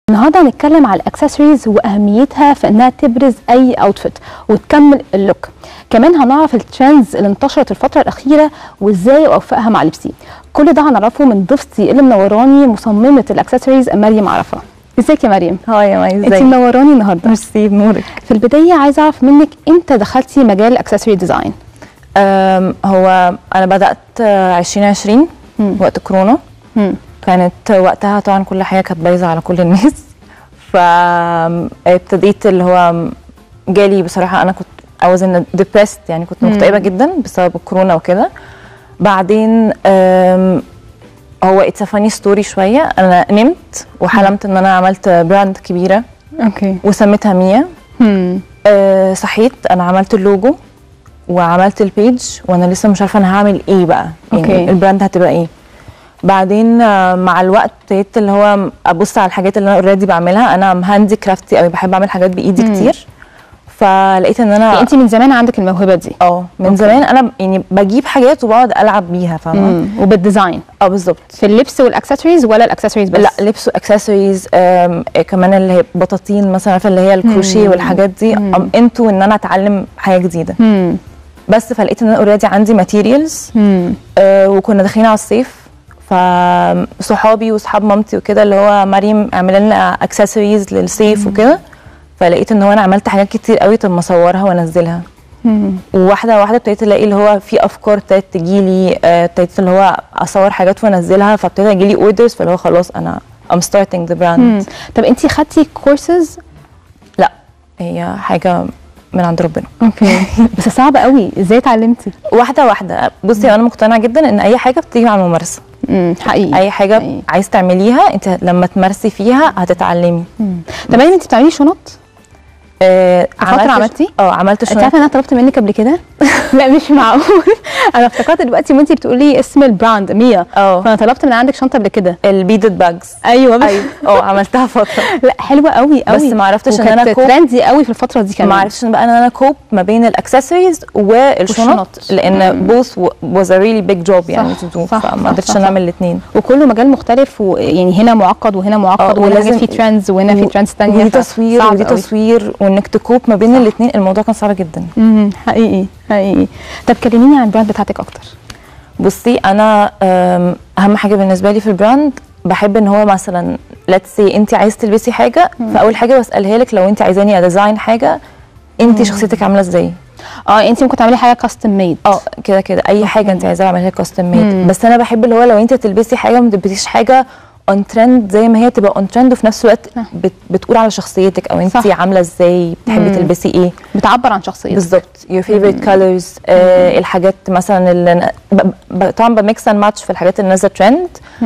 النهارده هنتكلم على الاكسسوارز واهميتها في انها تبرز اي اوتفيت وتكمل اللوك. كمان هنعرف الترندز اللي انتشرت الفتره الاخيره وازاي اوفقها مع لبسي. كل ده هنعرفه من ضيفتي اللي منوراني مصممه الاكسسوارز مريم عرفه. ازيك يا مريم؟ هاي يا مي، ازيك؟ انت منوراني النهارده. ميرسي بنورك. في البدايه عايزه اعرف منك امتى دخلتي مجال الاكسسوري ديزاين؟ هو انا بدات 2020 وقت كورونا. كانت وقتها طبعا كل حاجه كانت بايظه على كل الناس، فابتديت اللي هو جالي بصراحه انا كنت I was in depressed، يعني كنت مكتئبه جدا بسبب الكورونا وكده. بعدين هو اتس فاني ستوري شويه. انا نمت وحلمت ان انا عملت براند كبيره اوكي وسميتها ميا. صحيت انا عملت اللوجو وعملت البيج وانا لسه مش عارفه انا هعمل ايه بقى، يعني البراند هتبقى ايه. بعدين مع الوقت ابتديت اللي هو ابص على الحاجات اللي انا اوريدي بعملها. انا هاندي كرافتي قوي، بحب اعمل حاجات بايدي كتير. فلقيت ان انا يعني انت من زمان عندك الموهبه دي؟ من زمان انا يعني بجيب حاجات وبقعد العب بيها، فاهمه؟ وبالديزاين بالظبط. في اللبس والاكسسوارز ولا الاكسسوارز بس؟ لا، لبس واكسسوارز. كمان اللي هي بطاطين مثلا، عارفه اللي هي الكروشيه والحاجات دي. انتوا ان انا اتعلم حاجه جديده. بس فلقيت ان انا اوريدي عندي ماتيريالز. وكنا داخلين على الصيف، فصحابي وصحاب مامتي وكده اللي هو مريم اعمل لنا اكسسوارز للصيف وكده. فلقيت ان هو انا عملت حاجات كتير قوي، طب ما اصورها وانزلها. وواحده واحده ابتديت الاقي اللي هو في افكار ابتدت تجيلي، ابتديت اللي هو اصور حاجات وانزلها، فابتدى يجيلي اوردرز، فاللي هو خلاص انا I'm starting the brand. طب انت خدتي كورسز؟ لا، هي حاجه من عند ربنا. اوكي. بس صعبه قوي، ازاي اتعلمتي؟ واحده واحده. بصي انا مقتنعه جدا ان اي حاجه بتيجي مع الممارسه. حقيقي. اي حاجه حقيقي. عايز تعمليها انت لما تمارسي فيها هتتعلمي. طب انت بتعملي شنط؟ عملتي؟ عملت شنط. انت عارفه انا طلبت منك قبل كده؟ لا مش معقول. انا افتكرت دلوقتي وانت بتقولي اسم البراند ميا، فانا طلبت من عندك شنطه قبل كده، البيدد باجز. ايوه عملتها فتره. لا حلوه قوي قوي، بس ما عرفتش ان انا كوب ترندي قوي في الفتره دي كمان. ما عرفتش بقى ان انا كوب ما بين الاكسسوارز والشنط، لان بوث was a really big job يعني to do، فما قدرتش اعمل الاثنين. وكله مجال مختلف، ويعني هنا معقد وهنا معقد، ولازم في ترندز وهنا في ترندز ثانيه، ودي تصوير ودي تصوير، وانك تكوب ما بين الاثنين الموضوع كان صعب جدا. حقيقي حقيقي. طب كلميني عن البراند بتاعتك اكتر. بصي انا اهم حاجه بالنسبه لي في البراند بحب ان هو مثلا ليتس سي انت عايزه تلبسي حاجه، فاول حاجه بسالها لك لو انت عايزاني اديزاين حاجه انت شخصيتك عامله ازاي. انت ممكن تعملي حاجه كاستم ميد. كده اي حاجه انت عايزاها اعملها كاستم ميد. بس انا بحب اللي هو لو انت تلبسي حاجه ما تلبسيش حاجه اون ترند زي ما هي، تبقى اون ترند وفي نفس الوقت بتقول على شخصيتك او انت عامله ازاي، بتحبي تلبسي ايه، بتعبر عن شخصيتك بالظبط. your favorite colors. الحاجات مثلا اللي طبعا بميكس اند ماتش في الحاجات اللي نازله ترند.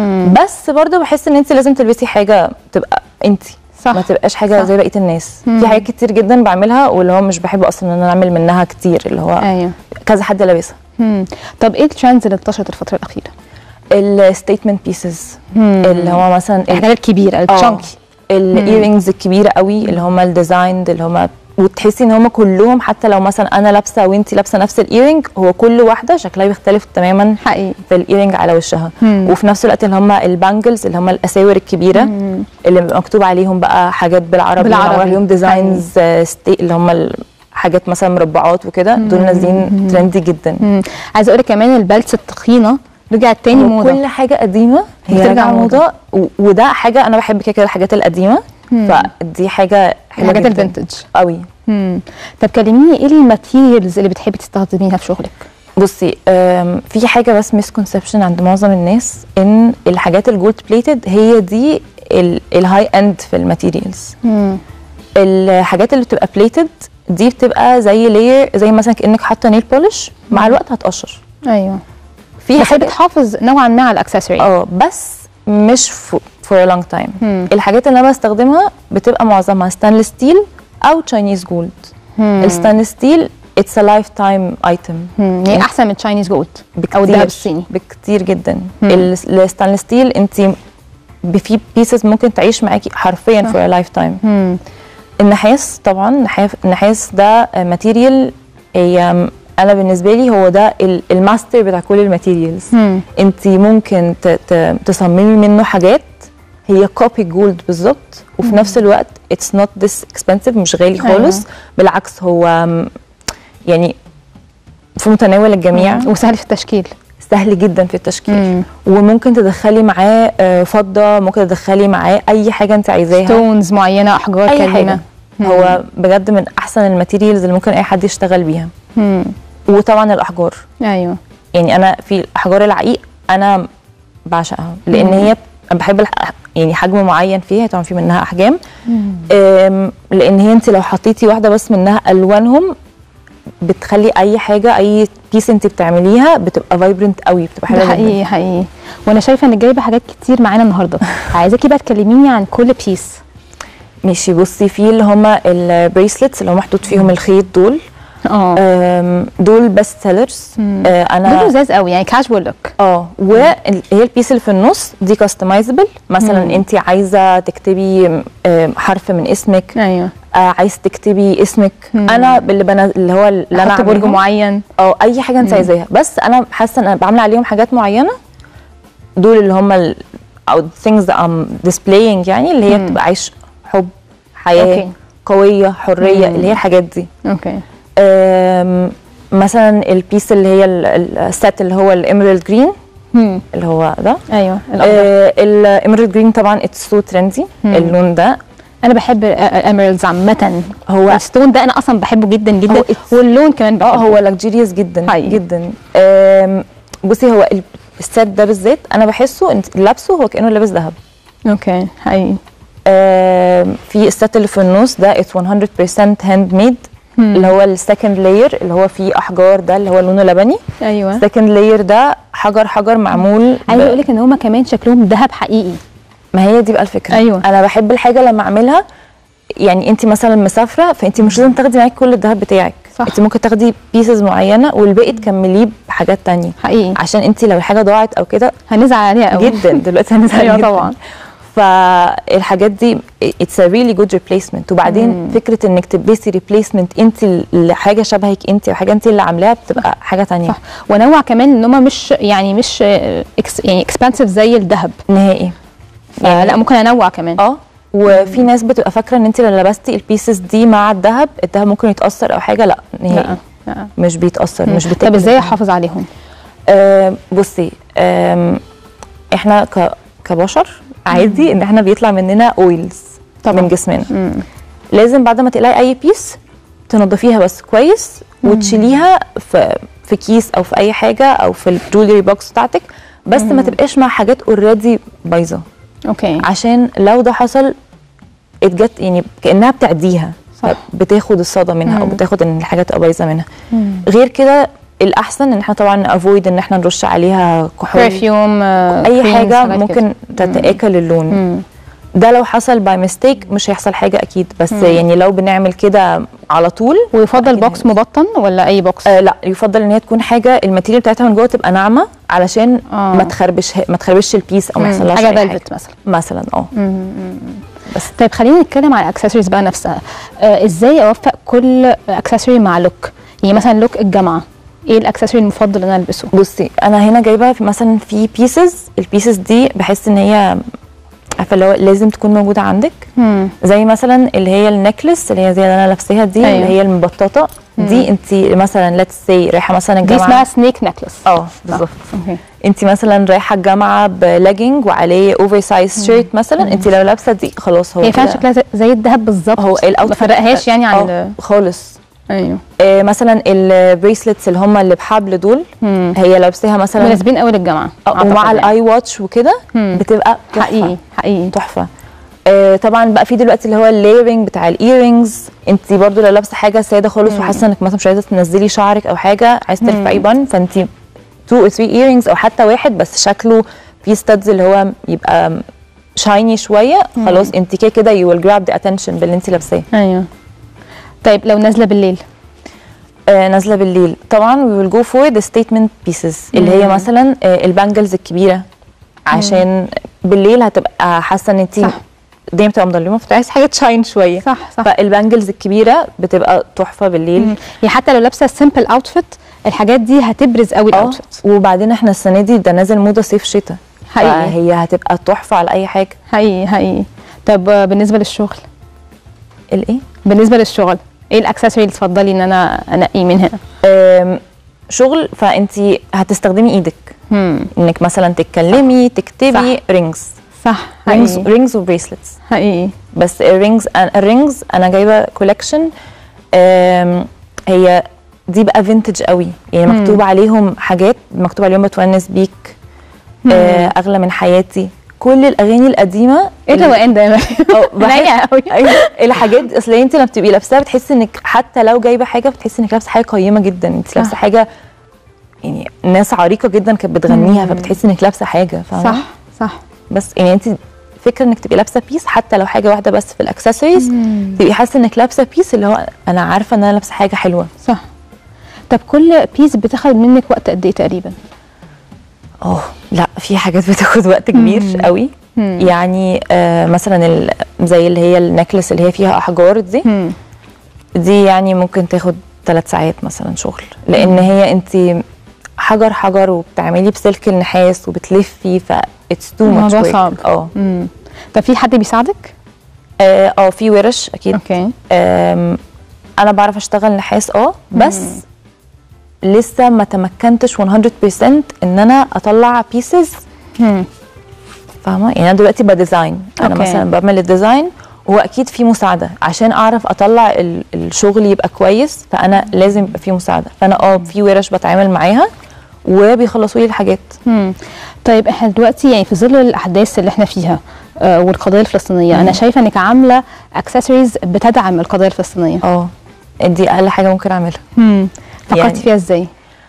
بس برضو بحس ان انت لازم تلبسي حاجه تبقى انت، ما تبقاش حاجه زي بقيه الناس. في حاجات كتير جدا بعملها واللي هو مش بحب اصلا ان انا اعمل منها كتير، اللي هو كذا حد لابسها. طب ايه الترندز اللي انتشرت الفتره الاخيره؟ الستيتمنت بيسز، اللي هو مثلا الحاجات الكبيره التشانكي، الايرينجز الكبيره قوي اللي هم الديزايند، اللي هم وتحسي ان هم كلهم حتى لو مثلا انا لابسه وانتي لابسه نفس الايرينج، هو كل واحده شكلها بيختلف تماما حقيقي في الايرينج على وشها. وفي نفس الوقت اللي هم البانجلز اللي هم الاساور الكبيره اللي مكتوب عليهم بقى حاجات بالعربي عليهم ديزاينز اللي هم حاجات مثلا مربعات وكده. دول نازلين ترندي جدا. عايزه اقول لك كمان البلتس التخينه رجعت تاني موضه. كل حاجه قديمه هي رجع موضه، وده حاجه انا بحب كده الحاجات القديمه. فدي حاجه حلوه الحاجات الفينتج قوي. طب كلميني ايه الماتيريالز اللي بتحبي تستخدميها في شغلك؟ بصي في حاجه بس مسكونسبشن عند معظم الناس ان الحاجات الجولد بليتد هي دي الهاي اند في الماتيريالز. الحاجات اللي بتبقى بليتد دي بتبقى زي لاير، زي مثلا كانك حاطه نيل بولش، مع الوقت هتقشر. ايوه في بس بتحافظ نوعا ما على الاكسسوري. بس مش فور لونج تايم. الحاجات اللي انا بستخدمها بتبقى معظمها ستانلس ستيل او تشاينيز جولد. الستانلس ستيل اتس ا لايف تايم ايتم، هي احسن من تشاينيز جولد او الذهب الصيني بكتير جدا. الستانلس ستيل انت في بيسز ممكن تعيش معاكي حرفيا فور ا لايف تايم. النحاس طبعا، النحاس ده ماتيريال هي انا بالنسبه لي هو ده الماستر بتاع كل الماتيريالز. انت ممكن تصممي منه حاجات هي كوبي جولد بالظبط، وفي نفس الوقت اتس نوت ذس اكسبنسيف، مش غالي خالص. بالعكس هو يعني في متناول الجميع، وسهل في التشكيل، سهل جدا في التشكيل. وممكن تدخلي معاه فضه، ممكن تدخلي معاه اي حاجه انت عايزاها، ستونز معينه، احجار اي كريمه حاجه. هو بجد من احسن الماتيريالز اللي ممكن اي حد يشتغل بيها. وطبعا الاحجار، ايوه يعني انا في الاحجار العقيق انا بعشقها، لان هي بحب يعني حجم معين فيها، طبعا في منها احجام. لان هي انت لو حطيتي واحده بس منها الوانهم بتخلي اي حاجه، اي بيس انت بتعمليها بتبقى فايبرنت قوي، بتبقى حلوه جدا. حقيقي حقيقي. وانا شايفه انك جايبه حاجات كتير معانا النهارده. عايزاكي بقى تكلميني عن كل بيس. ماشي، بصي في اللي هم البريسلتس اللي هم محطوط فيهم الخيط دول. دول بيست سيلرز. انا دول لذاذ قوي، يعني كاجوال لوك. وهي البيس اللي في النص دي كاستمايزبل. مثلا انت عايزه تكتبي حرف من اسمك، ايوه عايز تكتبي اسمك. انا اللي هو اللي انا احط برج معين، اي حاجه انت عايزاها. بس انا حاسه ان انا بعمل عليهم حاجات معينه. دول اللي هم او things that I'm displaying، يعني اللي هي بتبقى عايش حب، حياه قويه، حريه، اللي هي الحاجات دي. اوكي. مثلا البيس اللي هي السات اللي هو الاميرالد جرين، اللي هو ده. ايوه الاميرالد جرين طبعا اتس سو ترندي اللون ده. انا بحب الاميرالدز عامه. هو الستون ده انا اصلا بحبه جدا جدا، واللون كمان بحبه. هو لكجيريوس جدا حقيقي. جدا. بصي هو السات ده بالذات انا بحسه انت لابسه هو كانه لابس ذهب. اوكي حقيقي. في السات اللي في النص ده اتس 100% هاند ميد، اللي هو السكند لاير اللي هو فيه احجار، ده اللي هو لونه لبني. ايوه السكند لاير ده حجر معمول. عايزه اقول لك ان هما كمان شكلهم ذهب حقيقي. ما هي دي بقى الفكره. ايوه انا بحب الحاجه لما اعملها، يعني انت مثلا مسافره فانت مش لازم تاخدي معاكي كل الذهب بتاعك، صح. انت ممكن تاخدي بيسز معينه والباقي تكمليه بحاجات تانية حقيقي، عشان انت لو الحاجه ضاعت او كده هنزعل عليها قوي جدا. دلوقتي هنزعل ايوه جدا طبعا. فالحاجات دي اتس ا ريلي جود ريبليسمنت. وبعدين فكره انك تلبسي ريبليسمنت انت لحاجه شبهك انت، او حاجه انت اللي عاملاها، بتبقى حاجه ثانيه. صح. ونوع كمان ان هم مش يعني اكسبنسيف زي الذهب نهائي. يعني لا ممكن انوع كمان. وفي ناس بتبقى فاكره ان انت لو لبستي البيسز دي مع الذهب ممكن يتاثر او حاجه. لا نهائي. لا. مش بيتاثر، مش بتاكل. طب ازاي احافظ عليهم؟ بصي احنا كبشر عادي ان احنا بيطلع مننا اويلز من جسمنا. لازم بعد ما تقلعي اي بيس تنضفيها بس كويس، وتشيليها في كيس او في اي حاجه او في الجولري بوكس بتاعتك، بس ما تبقاش مع حاجات اوريدي بايظه. اوكي. عشان لو ده حصل اتجت يعني كانها بتعديها، بتاخد الصدى منها او بتاخد ان الحاجه تبقى بايظه منها. غير كده الاحسن ان احنا طبعا افويد ان احنا نرش عليها كحول، برفيوم، اي حاجه ممكن تتاكل اللون. ده لو حصل باي ميستيك مش هيحصل حاجه اكيد، بس يعني لو بنعمل كده على طول. ويفضل بوكس مبطن ولا اي بوكس؟ لا يفضل ان هي تكون حاجه الماتيريال بتاعتها من جوه تبقى ناعمه، علشان ما تخربش البيس او ما يحصلهاش حاجه فيلفت مثلا. بس طيب خلينا نتكلم على الاكسسوارز بقى نفسها. ازاي اوفق كل اكسسوري مع لوك؟ يعني مثلا لوك الجامعه، ايه الاكسسوري المفضل اللي انا البسه؟ بصي انا هنا جايبه مثلا في البيسز دي بحس ان هي عارفه اللي هو لازم تكون موجوده عندك. زي مثلا اللي هي النكلس اللي هي زي اللي انا لابساها دي. أيوة. اللي هي المبططه دي. انت مثلا ليتس سي رايحه مثلا الجامعه، دي اسمها سنيك نكلس. بالظبط. انت مثلا رايحه الجامعه بلاجينج وعليه اوفر سايز شيرت مثلا، انت لو لابسه دي خلاص هو هي فعلا شكلها زي الذهب بالظبط. هو ما فرقهاش يعني عن خالص. ايوه. مثلا البريسلتس اللي هم اللي بحبل دول، هي لابساها مثلا مناسبين قوي للجامعه، ومع الاي واتش وكده بتبقى حقيقي تحفه. طبعا بقى في دلوقتي اللي هو اللايرنج بتاع الايرنجز. انت برضو لو لابسه حاجه ساده خالص وحاسه انك مثلا مش عايزه تنزلي شعرك او حاجه، عايزه ترفعي بن، فانت 2 او 3 ايرنجز او حتى واحد بس شكله في ستادز اللي هو يبقى شايني شويه، خلاص انت كده يو ويل جراب ذا اتنشن باللي انت لابساه. ايوه. طيب لو نازله بالليل؟ نازله بالليل طبعا we will go for the statement pieces اللي هي مثلا البانجلز الكبيره، عشان بالليل هتبقى حاسه ان انت دايما بتبقى مضلمه، فعايز حاجه تشاين شويه. صح. فالبانجلز الكبيره بتبقى تحفه بالليل. يعني حتى لو لابسه سيمبل اوتفيت الحاجات دي هتبرز قوي الاوتفيت. وبعدين احنا السنه دي ده نازل موضه صيف شتاء، حقيقي. فهي هتبقى تحفه على اي حاجه. حقيقي. طب بالنسبه للشغل، الايه؟ بالنسبه للشغل ايه الاكسسوري اللي تفضلي ان انا انقي منها؟ شغل، فانت هتستخدمي ايدك انك مثلا تتكلمي تكتبي. رينجز، صح. رينجز وبريسلتس. حقيقي. بس الرينجز انا جايبه كولكشن، هي دي بقى فينتج قوي، يعني مكتوب عليهم حاجات، مكتوب عليهم بتونس بيك، اغلى من حياتي، كل الاغاني القديمه. ايه الروقان ده يا مريم؟ قوي. الحاجات اصل انت لما بتبقي لابساها بتحسي انك حتى لو جايبه حاجه بتحسي انك لابسه حاجه قيمه جدا، انت لابسه حاجه يعني ناس عريقه جدا كانت بتغنيها، فبتحسي انك لابسه حاجه، فاهمه؟ صح. بس يعني انت فكره انك تبقي لابسه بيس حتى لو حاجه واحده بس في الاكسسوارز، تبقي حاسه انك لابسه بيس اللي هو انا عارفه ان انا لابسه حاجه حلوه. صح. طب كل بيس بتاخد منك وقت قد ايه تقريبا؟ لا، في حاجات بتاخد وقت كبير قوي. يعني مثلا زي اللي هي النكلس اللي هي فيها احجار دي يعني ممكن تاخد 3 ساعات مثلا شغل، لان هي انت حجر وبتعملي بسلك النحاس وبتلفي، اتس تو ماتش ورك. صعب. طب في حد بيساعدك؟ في ورش اكيد. اوكي. انا بعرف اشتغل نحاس بس لسه ما تمكنتش 100% ان انا اطلع بيسز، فاهمه؟ يعني انا دلوقتي بديزاين، انا مثلا بعمل الديزاين، وهو اكيد في مساعده عشان اعرف اطلع الشغل يبقى كويس، فانا لازم يبقى في مساعده، فانا في ورش بتعامل معاها وبيخلصوا لي الحاجات. طيب احنا دلوقتي يعني في ظل الاحداث اللي احنا فيها والقضيه الفلسطينيه، انا شايفه انك عامله اكسسوارز بتدعم القضيه الفلسطينيه. دي اقل حاجه ممكن اعملها. فكرتي فيها ازاي؟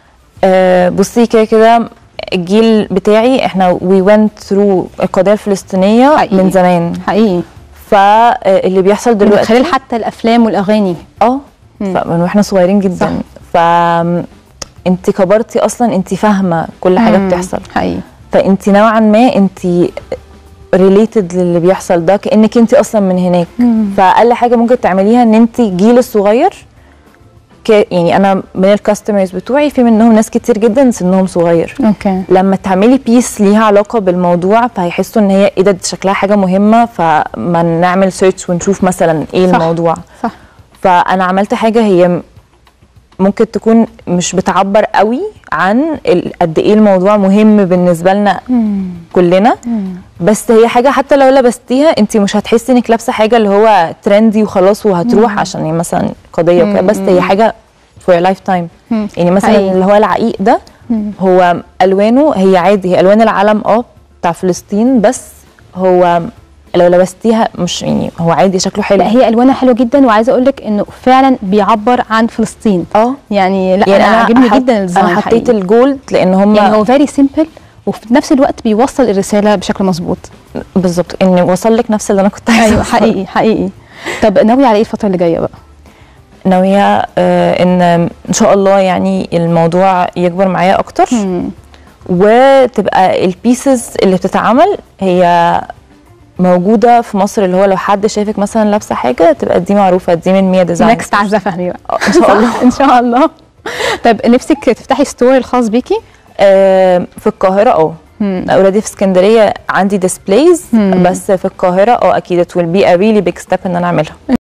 بصي، كده الجيل بتاعي احنا وي ونت ثرو القضيه الفلسطينيه حقيقي. من زمان حقيقي. فاللي بيحصل دلوقتي من خلال حتى الافلام والاغاني من واحنا صغيرين جدا. انت كبرتي اصلا، انت فاهمه كل حاجه بتحصل حقيقي، فانت نوعا ما انت ريليتد للي بيحصل ده، كانك انت اصلا من هناك. فاقل حاجه ممكن تعمليها ان انت الجيل الصغير، يعني انا من الكاستمرز بتوعي في منهم ناس كتير جدا سنهم صغير. لما تعملي بيس ليها علاقه بالموضوع فهيحسوا ان هي ده شكلها حاجه مهمه، فما نعمل سيرش ونشوف مثلا ايه الموضوع. صح. فانا عملت حاجه هي ممكن تكون مش بتعبر قوي عن قد ايه الموضوع مهم بالنسبه لنا كلنا، بس هي حاجه حتى لو لبستيها انت مش هتحسي انك لابسه حاجه اللي هو ترندي وخلاص وهتروح عشان هي مثلا قضيه وكده، بس هي حاجه for a lifetime. يعني مثلا اللي هو العقيق ده هو الوانه هي عادي، هي الوان العلم بتاع فلسطين، بس هو لو لبستيها مش يعني هو عادي شكله حلو. لا، هي الوانها حلوه جدا، وعايزه اقول لك انه فعلا بيعبر عن فلسطين. يعني لا، يعني انا عاجبني جدا الديزاين. انا حطيت الجولد لان هم يعني هو فيري سيمبل، وفي نفس الوقت بيوصل الرساله بشكل مظبوط. بالظبط، ان وصل لك نفس اللي انا كنت عايزاه. ايوه حقيقي. طب ناويه على ايه الفتره اللي جايه بقى؟ ناويه ان شاء الله يعني الموضوع يكبر معايا اكتر، وتبقى البيسز اللي بتتعمل هي موجوده في مصر، اللي هو لو حد شايفك مثلا لابسه حاجه تبقى دي معروفه، دي من ميا ديزاين. نكست عزه فهمي بقى ان شاء الله. ان شاء الله. طب نفسك تفتحي ستور الخاص بيكي؟ في القاهره اوريدي، في اسكندريه عندي ديسبلايز، بس في القاهره اكيد it will be a really big step ان انا اعملها.